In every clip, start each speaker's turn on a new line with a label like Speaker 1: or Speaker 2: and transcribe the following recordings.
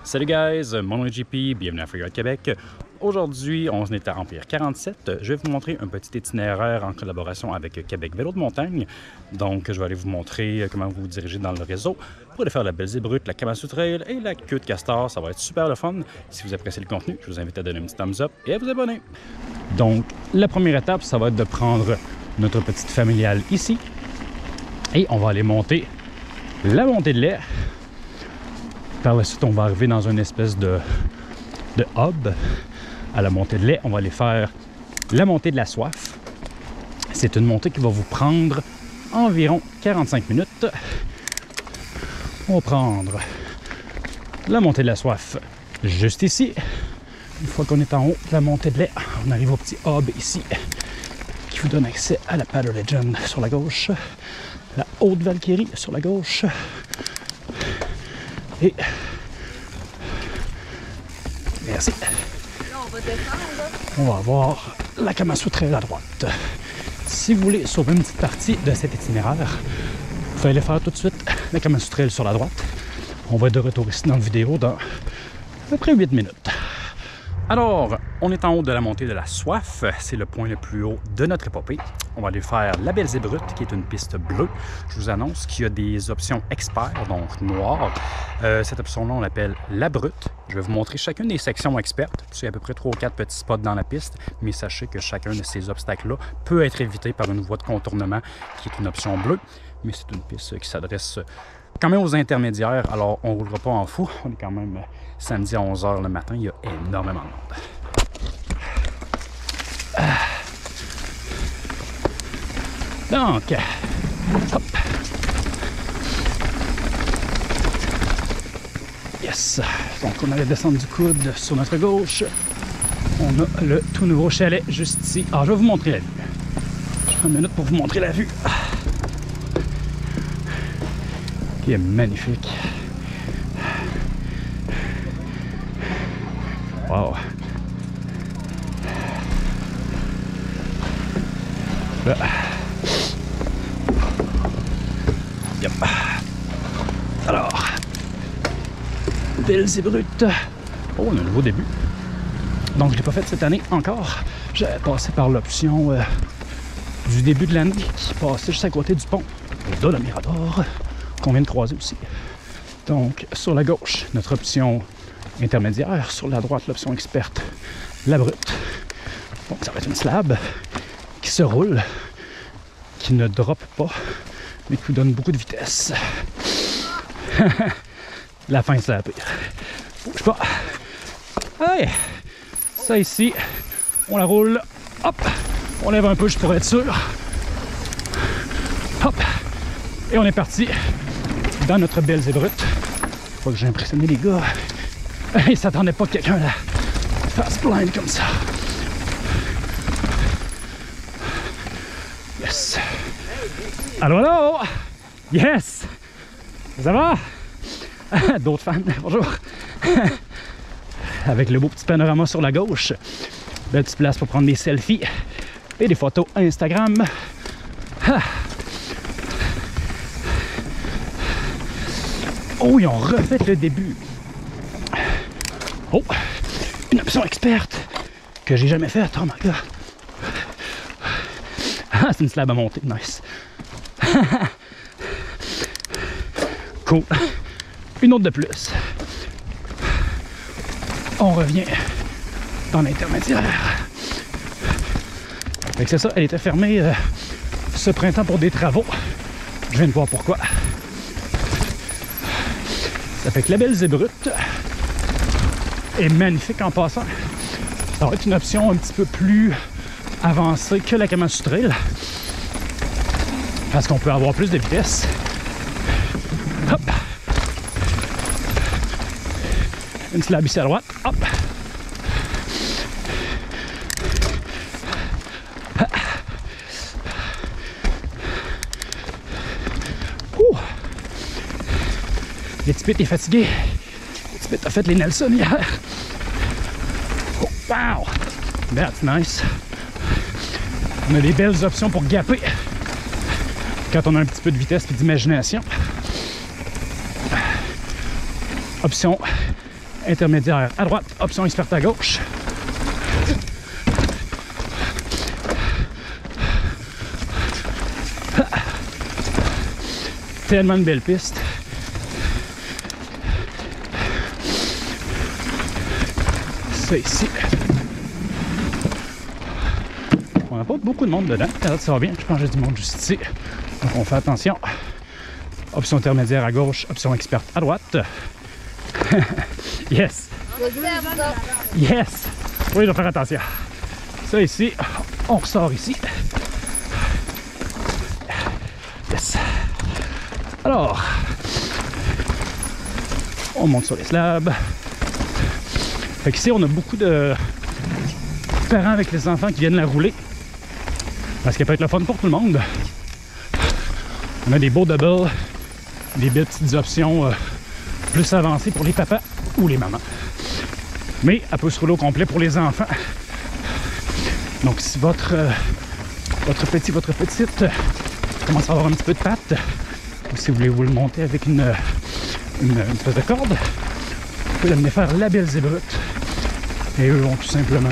Speaker 1: Salut guys, mon nom est JP, bienvenue à Freeride Québec. Aujourd'hui, on est à Empire 47. Je vais vous montrer un petit itinéraire en collaboration avec Québec Vélo de montagne. Donc, je vais aller vous montrer comment vous vous dirigez dans le réseau pour aller faire la Belle Brute, la Kamassu Trail et la Queue de Castor. Ça va être super le fun. Si vous appréciez le contenu, je vous invite à donner un petit thumbs up et à vous abonner. Donc, la première étape, ça va être de prendre notre petite familiale ici et on va aller monter la montée de lait. Par la suite, on va arriver dans une espèce de hub à la montée de lait. On va aller faire la montée de la soif. C'est une montée qui va vous prendre environ 45 minutes. On va prendre la montée de la soif juste ici. Une fois qu'on est en haut de la montée de lait, on arrive au petit hub ici qui vous donne accès à la Paddle Legend sur la gauche, la Haute Valkyrie sur la gauche. Et merci.
Speaker 2: Là, on va descendre.
Speaker 1: On va avoir la Kamassu Trail à droite. Si vous voulez sauver une petite partie de cet itinéraire, vous pouvez aller faire tout de suite la Kamassu Trail sur la droite. On va être de retour ici dans la vidéo dans à peu près 8 minutes. Alors, on est en haut de la montée de la soif. C'est le point le plus haut de notre épopée. On va aller faire la Belle Brute, qui est une piste bleue. Je vous annonce qu'il y a des options experts, donc noires. Cette option-là, on l'appelle la Brute. Je vais vous montrer chacune des sections expertes. Il y a à peu près 3 ou 4 petits spots dans la piste, mais sachez que chacun de ces obstacles-là peut être évité par une voie de contournement qui est une option bleue. Mais c'est une piste qui s'adresse quand même aux intermédiaires, alors on ne roulera pas en fou. On est quand même samedi à 11 h le matin, il y a énormément de monde. Donc, hop. Yes. Donc, on allait descendre du coude sur notre gauche. On a le tout nouveau chalet juste ici. Alors, je vais vous montrer la vue. Je prends une minute pour vous montrer la vue. Qui est magnifique. Wow. Là. Yep. Alors, Belle Brute. Oh, on a un nouveau début. Donc, je ne l'ai pas fait cette année encore. J'avais passé par l'option du début de l'année qui passait juste à côté du pont de la Mirador, qu'on vient de croiser aussi. Donc, sur la gauche, notre option intermédiaire. Sur la droite, l'option experte, la Brute. Donc, ça va être une slab qui se roule, qui ne drop pas, mais qui vous donne beaucoup de vitesse. La fin, c'est la pire. Bouge pas. Hey! Ça ici, on la roule. Hop! On lève un peu juste pour être sûr. Hop! Et on est parti dans notre Belle Brute. Faut que j'ai impressionné les gars. Ils s'attendaient pas que quelqu'un la fasse blind comme ça. Yes! Allô, allô! Yes! Ça va? D'autres fans, bonjour! Avec le beau petit panorama sur la gauche. Belle petite place pour prendre des selfies et des photos Instagram. Oh, ils ont refait le début. Oh, une option experte que j'ai jamais faite. Oh my god. Ah, c'est une slab à monter. Nice. Cool. Une autre de plus. On revient dans l'intermédiaire. Fait que c'est ça, elle était fermée ce printemps pour des travaux. Je viens de voir pourquoi. Ça fait que la Belle Brute est magnifique en passant. Ça va être une option un petit peu plus avancée que la Kamassu Trail, parce qu'on peut avoir plus de vitesse. Hop. Une slab ici à droite. Hop. Le petit pit est fatigué. Le petit pit a fait les Nelson hier. Oh, wow! That's nice. On a des belles options pour gapper quand on a un petit peu de vitesse et d'imagination. Option intermédiaire à droite, option experte à gauche. Tellement une belle piste. Ça ici. On n'a pas beaucoup de monde dedans. Ça va bien. Je pense que j'ai du monde juste ici. Donc on fait attention. Option intermédiaire à gauche, option experte à droite. Yes! Yes! Oui, je dois faire attention. Ça ici, on ressort ici. Yes! Alors, on monte sur les slabs. Fait qu'ici, on a beaucoup de parents avec les enfants qui viennent la rouler. Parce qu'elle peut être le fun pour tout le monde. On a des beaux doubles, des belles petites options plus avancées pour les papas ou les mamans. Mais elle peut se rouler au complet pour les enfants. Donc si votre petit, votre petite commence à avoir un petit peu de patte, ou si vous voulez vous le monter avec une espèce de corde, vous pouvez l'amener faire la Belzébrute. Et eux vont tout simplement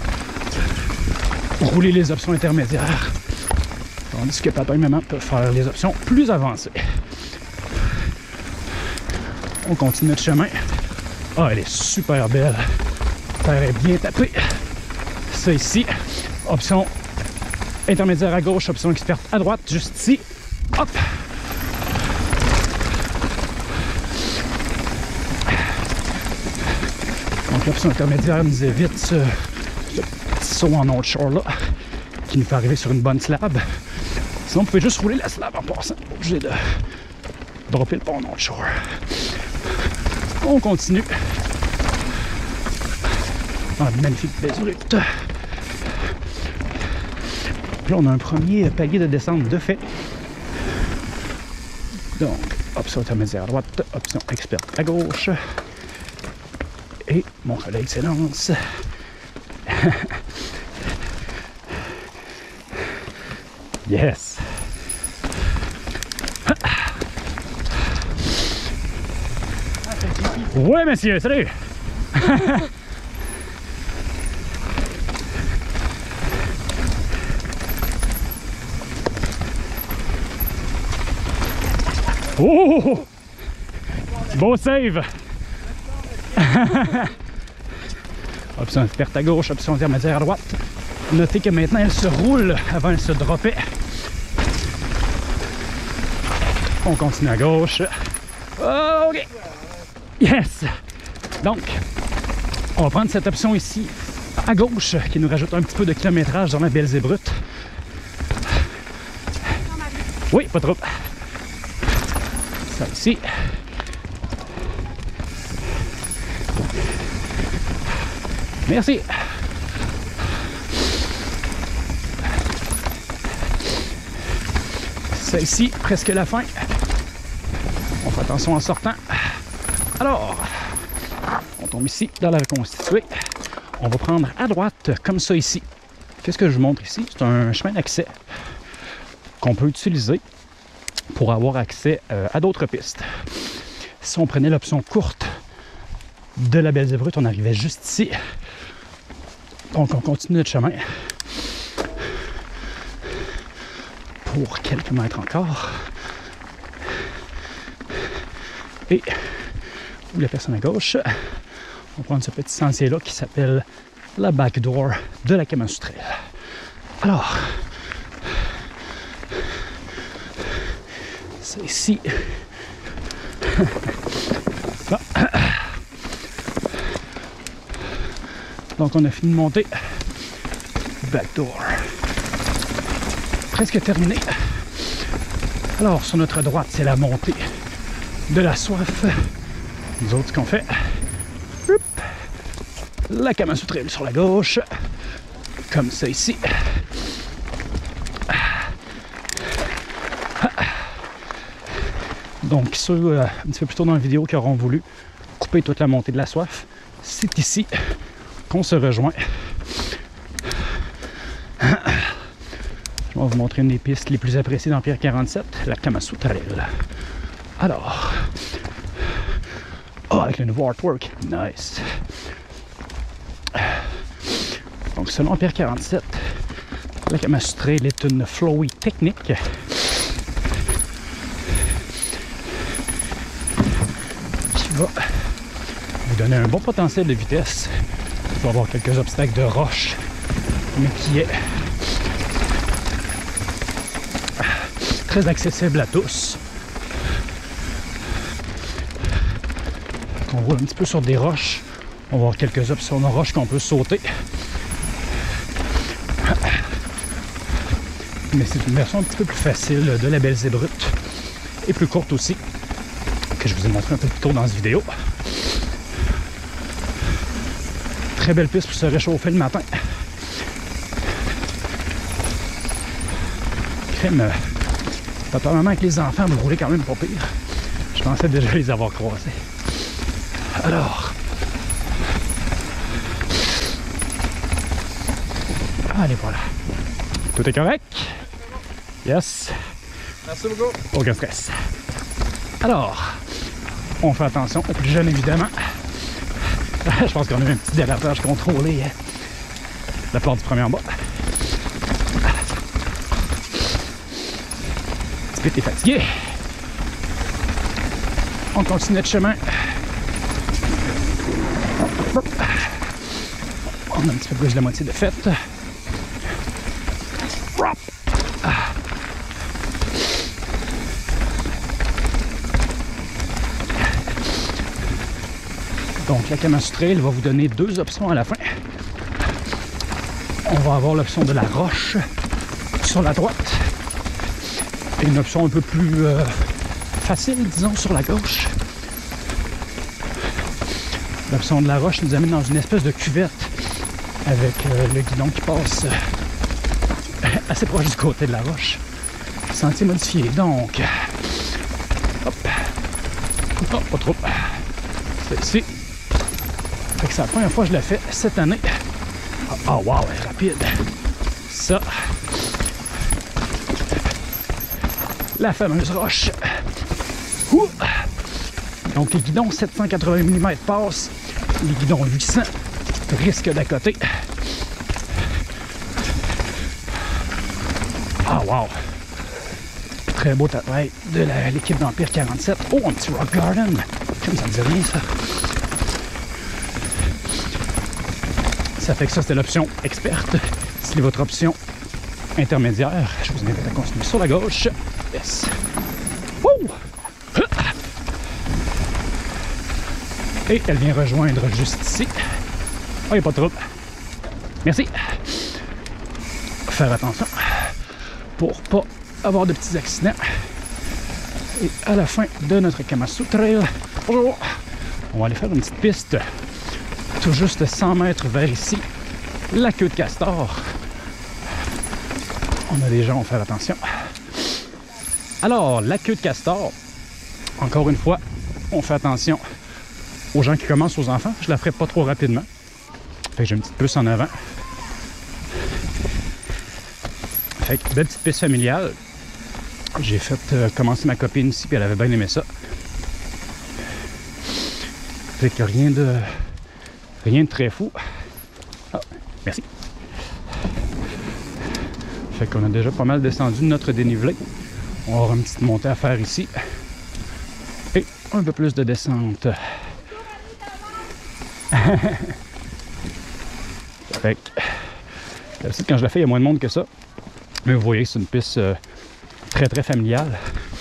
Speaker 1: rouler les options intermédiaires. Tandis que papa et maman peuvent faire les options plus avancées. On continue notre chemin. Ah, elle est super belle. La terre est bien tapée. Ça ici, option intermédiaire à gauche, option experte à droite, juste ici. Hop! Donc l'option intermédiaire nous évite ce petit saut en North Shore là, qui nous fait arriver sur une bonne slab. Sinon, vous pouvez juste rouler la slab en passant. Pas obligé de dropper le pont North Shore. On continue. Ah, magnifique Belzébrute. Là, on a un premier palier de descente de fait. Donc, option intermédiaire à droite, option experte à gauche. Et mon collègue s'élance. Yes! Ouais, monsieur, salut! Oh! Beau save! Option experte à gauche, option intermédiaire à droite. Notez que maintenant elle se roule avant elle se dropait. On continue à gauche. OK! Yes! Donc, on va prendre cette option ici à gauche qui nous rajoute un petit peu de kilométrage dans la Belzébrute. Oui, pas trop. Ça ici. Merci. Ça ici, presque la fin. On fait attention en sortant. Alors, on tombe ici dans la reconstituée. On va prendre à droite, comme ça ici. Qu'est-ce que je vous montre ici? C'est un chemin d'accès qu'on peut utiliser pour avoir accès à d'autres pistes. Si on prenait l'option courte de la Belzébrute, on arrivait juste ici. Donc on continue notre chemin pour quelques mètres encore. Et la personne à gauche, on va prendre ce petit sentier-là qui s'appelle la backdoor de la Kamasutra. Alors, c'est ici. Donc on a fini de monter. Backdoor. Presque terminé. Alors sur notre droite, c'est la montée de la soif. Nous autres, ce qu'on fait, la Kamasutra sur la gauche, comme ça ici. Donc ceux un petit peu plus tôt dans la vidéo qui auront voulu couper toute la montée de la soif, c'est ici qu'on se rejoint. Je vais vous montrer une des pistes les plus appréciées d'Empire 47, la Kamasutra. Alors, oh, avec le nouveau artwork. Nice. Donc, selon Empire 47, la Kamasutra Trail est une flowy technique qui va vous donner un bon potentiel de vitesse. Il va y avoir quelques obstacles de roche, mais qui est très accessible à tous. On roule un petit peu sur des roches. On va avoir quelques options de roches qu'on peut sauter. Mais c'est une version un petit peu plus facile de la Belzébrute et plus courte aussi, que je vous ai montré un peu plus tôt dans cette vidéo. Très belle piste pour se réchauffer le matin. Crème, papa-maman avec les enfants, vous roulez quand même pas pire. Je pensais déjà les avoir croisés. Alors, allez, voilà. Tout est correct? Yes.
Speaker 3: Merci beaucoup.
Speaker 1: Aucun stress. Alors, on fait attention aux plus jeunes, évidemment. Je pense qu'on a un petit dérapage contrôlé. La porte du premier en bas. Petit peu, t'es fatigué. On continue notre chemin. On a un petit peu plus de la moitié de fête. Donc la Kamasutra Trail va vous donner deux options à la fin. On va avoir l'option de la roche sur la droite et une option un peu plus facile, disons, sur la gauche. L'option de la roche nous amène dans une espèce de cuvette avec le guidon qui passe assez proche du côté de la roche. Sentier modifié, donc. Hop. Oh, pas trop. C'est ici. Fait que c'est la première fois que je l'ai fait cette année. Oh wow, elle est rapide. Ça. La fameuse roche. Ouh. Donc les guidons 780 mm passent. Les guidons 800 risquent d'à côté. Ah wow. Très beau travail de l'équipe d'Empire 47. Oh, un petit rock garden. Comme ça me dit rien, ça. Ça fait que ça, c'était l'option experte. C'est votre option intermédiaire. Je vous invite à continuer sur la gauche. Yes. Woo! Et elle vient rejoindre juste ici. Oh, il n'y a pas de trouble. Merci. Faire attention pour pas avoir de petits accidents. Et à la fin de notre Kamasutra Trail, bonjour, on va aller faire une petite piste tout juste 100 mètres vers ici, la queue de castor. On a des gens, on va faire attention. Alors, la queue de castor, encore une fois, on fait attention aux gens qui commencent, aux enfants. Je la ferai pas trop rapidement. Fait que j'ai une petite puce en avant. Fait que belle petite piste familiale. J'ai fait commencer ma copine ici, puis elle avait bien aimé ça. Fait que rien de très fou. Ah, merci. Fait qu'on a déjà pas mal descendu notre dénivelé. On va avoir une petite montée à faire ici. Et un peu plus de descente. Fait que quand je la fais, il y a moins de monde que ça. Mais vous voyez, c'est une piste très très familiale.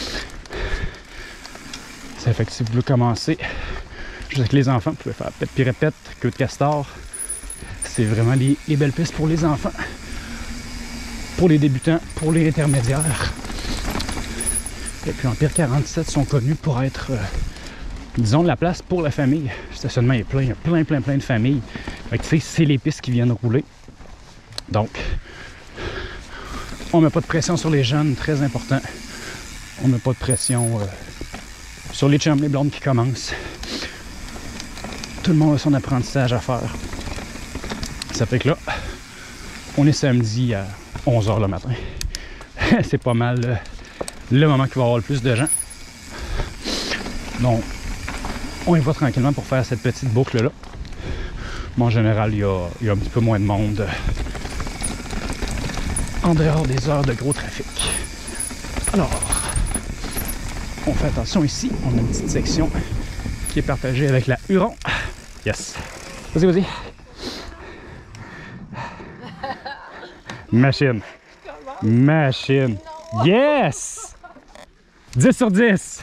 Speaker 1: Ça fait que si vous voulez commencer juste avec les enfants, vous pouvez faire pète puis répète, queue de castor. C'est vraiment les belles pistes pour les enfants, pour les débutants, pour les intermédiaires. Et puis Empire 47 sont connus pour être, disons, la place pour la famille. Le stationnement est plein, il y a plein de familles. Fait que tu sais, c'est les pistes qui viennent rouler. Donc, on met pas de pression sur les jeunes, très important. On met pas de pression sur les chums, les blondes qui commencent. Tout le monde a son apprentissage à faire. Ça fait que là, on est samedi à 11h le matin. C'est pas mal le moment qu'il va y avoir le plus de gens. Donc, On y va tranquillement pour faire cette petite boucle-là. Mais en général, il y a un petit peu moins de monde en dehors des heures de gros trafic. Alors, on fait attention ici. On a une petite section qui est partagée avec la Huron. Yes. Vas-y, vas-y. Machine. Machine. Yes! 10 sur 10!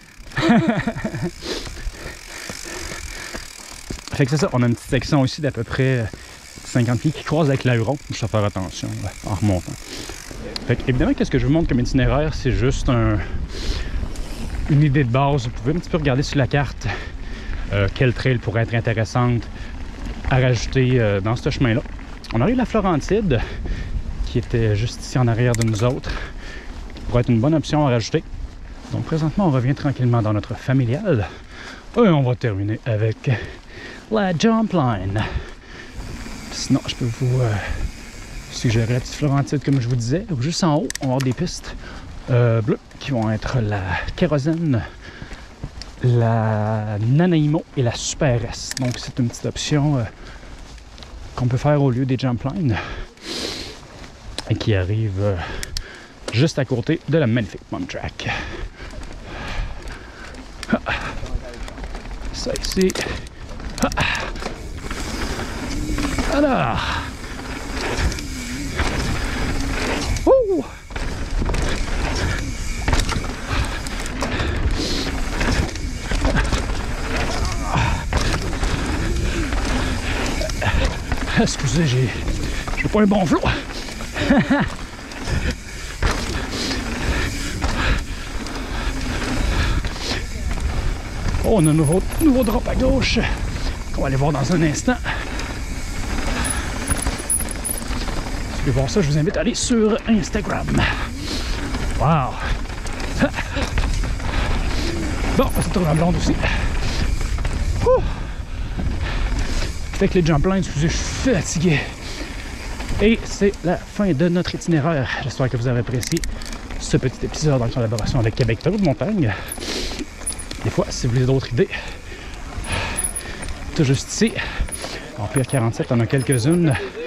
Speaker 1: Fait que c'est ça, on a une petite section ici d'à peu près 50 pieds qui croise avec la Huron. Je dois faire attention en remontant. Fait que, évidemment, qu'est-ce que je vous montre comme itinéraire, c'est juste une idée de base. Vous pouvez un petit peu regarder sur la carte quelle trail pourrait être intéressante à rajouter dans ce chemin-là. On arrive à la Florentide, qui était juste ici en arrière de nous autres, pourrait être une bonne option à rajouter. Donc présentement, on revient tranquillement dans notre familial. Et on va terminer avec la jump line. Sinon, je peux vous suggérer la petite Florentide, comme je vous disais. Juste en haut, on va avoir des pistes bleues qui vont être la Kérosène, la Nanaimo et la Super S. Donc c'est une petite option qu'on peut faire au lieu des jump lines et qui arrive juste à côté de la magnifique pump track. Ça ici. Alors. Ouh. Excusez, j'ai pas un bon flot. Oh, on a un nouveau drop à gauche qu'on va aller voir dans un instant. Si vous voulez voir ça, je vous invite à aller sur Instagram. Wow! Bon, on se tourne en blonde aussi. Ouh. Fait que les jump lines, excusez, je suis fatigué. Et c'est la fin de notre itinéraire. J'espère que vous avez apprécié ce petit épisode en collaboration avec Québec Vélo de montagne. Des fois, si vous voulez d'autres idées, tout juste ici, Empire 47, on a quelques-unes